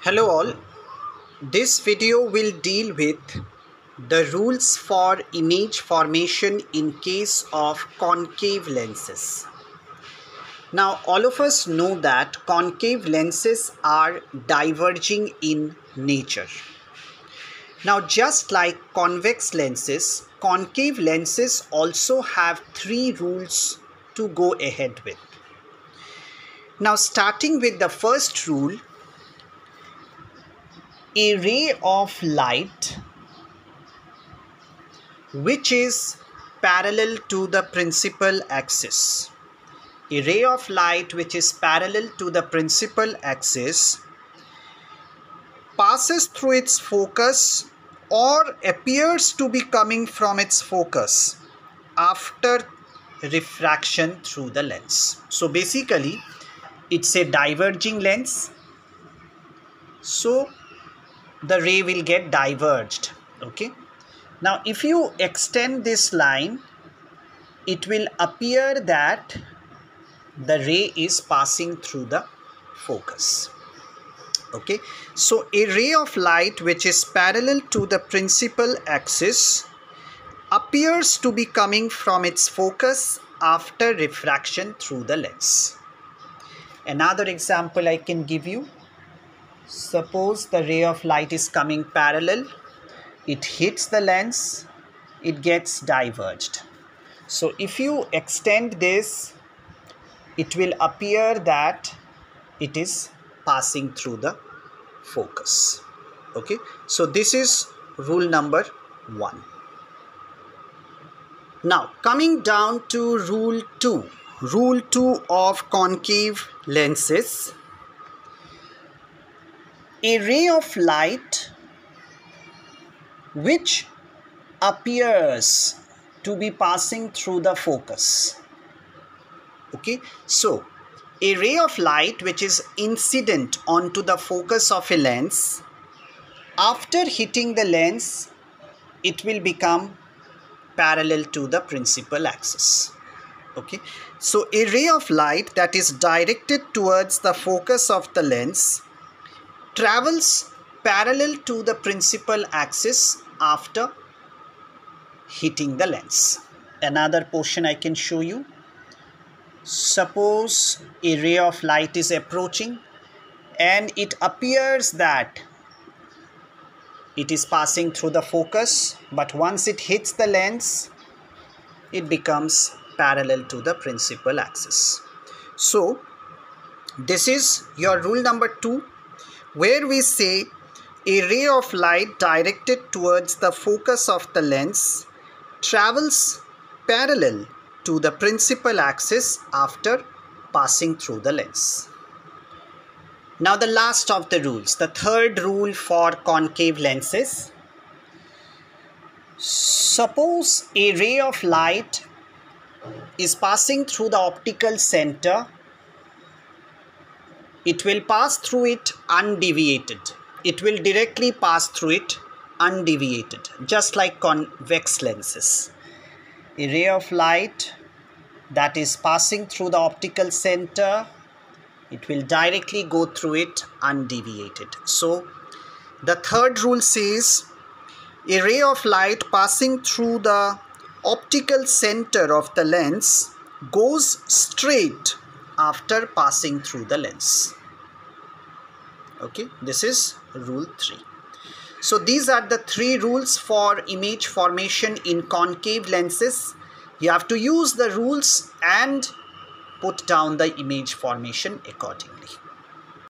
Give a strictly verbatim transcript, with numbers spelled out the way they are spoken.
Hello all, this video will deal with the rules for image formation in case of concave lenses. Now all of us know that concave lenses are diverging in nature. Now just like convex lenses, concave lenses also have three rules to go ahead with. Now starting with the first rule, a ray of light which is parallel to the principal axis. A ray of light which is parallel to the principal axis passes through its focus or appears to be coming from its focus after refraction through the lens. So basically it's a diverging lens. So the ray will get diverged. Okay. Now if you extend this line, it will appear that the ray is passing through the focus. Okay. So a ray of light which is parallel to the principal axis appears to be coming from its focus after refraction through the lens. Another example I can give you. Suppose the ray of light is coming parallel, it hits the lens, it gets diverged. So if you extend this, it will appear that it is passing through the focus. Okay, so this is rule number one. Now coming down to rule two, rule two of concave lenses. A ray of light which appears to be passing through the focus. Okay, so a ray of light which is incident onto the focus of a lens, after hitting the lens, it will become parallel to the principal axis. Okay, so a ray of light that is directed towards the focus of the lens travels parallel to the principal axis after hitting the lens. Another portion I can show you. Suppose a ray of light is approaching and it appears that it is passing through the focus, but once it hits the lens, it becomes parallel to the principal axis. So this is your rule number two, where we say a ray of light directed towards the focus of the lens travels parallel to the principal axis after passing through the lens. Now the last of the rules, the third rule for concave lenses. Suppose a ray of light is passing through the optical center, it will pass through it undeviated. It will directly pass through it undeviated, just like convex lenses. A ray of light that is passing through the optical center, it will directly go through it undeviated. So the third rule says a ray of light passing through the optical center of the lens goes straight after passing through the lens. Okay, this is rule three. So these are the three rules for image formation in concave lenses. You have to use the rules and put down the image formation accordingly.